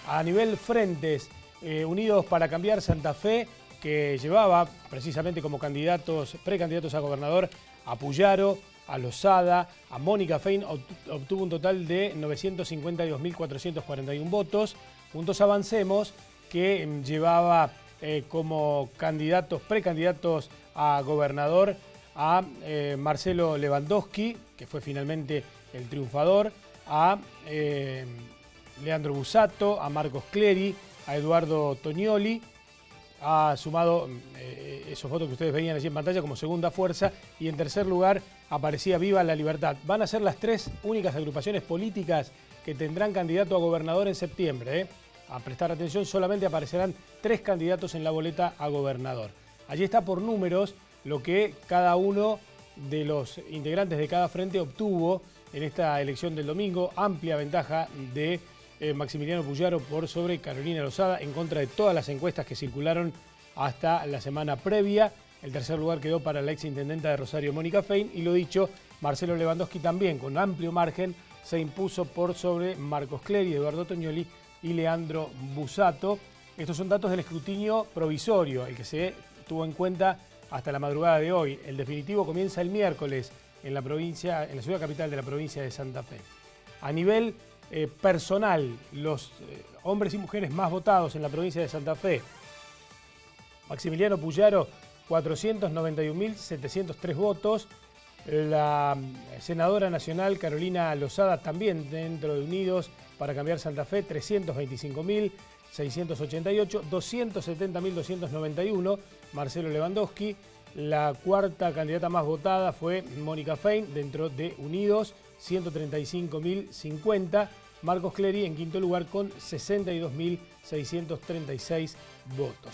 A nivel frentes, Unidos para Cambiar Santa Fe, que llevaba precisamente como precandidatos a gobernador a Puyaro, a Lozada, a Mónica Fein, obtuvo un total de 952.441 votos. Juntos Avancemos, que llevaba como precandidatos a gobernador a Marcelo Lewandowski, que fue finalmente el triunfador, a Leandro Busato, a Marcos Clery, a Eduardo Tognoli. Ha sumado esos votos que ustedes veían allí en pantalla como segunda fuerza, y en tercer lugar aparecía Viva la Libertad. Van a ser las tres únicas agrupaciones políticas que tendrán candidato a gobernador en septiembre. A prestar atención, solamente aparecerán 3 candidatos en la boleta a gobernador. Allí está por números lo que cada uno de los integrantes de cada frente obtuvo en esta elección del domingo. Amplia ventaja de Maximiliano Puyaro por sobre Carolina Lozada, en contra de todas las encuestas que circularon hasta la semana previa. El tercer lugar quedó para la exintendenta de Rosario, Mónica Fein, y lo dicho, Marcelo Lewandowski también con amplio margen se impuso por sobre Marcos Clery, Eduardo Tognoli y Leandro Busato. Estos son datos del escrutinio provisorio, el que se tuvo en cuenta hasta la madrugada de hoy. El definitivo comienza el miércoles en la ciudad capital de la provincia de Santa Fe. A nivel personal, los hombres y mujeres más votados en la provincia de Santa Fe: Maximiliano Puyaro, 491.703 votos. La senadora nacional Carolina Lozada, también dentro de Unidos para Cambiar Santa Fe, 325.688, 270.291 Marcelo Lewandowski. La cuarta candidata más votada fue Mónica Fein, dentro de Unidos, 135.050. Marcos Clery en quinto lugar con 62.636 votos.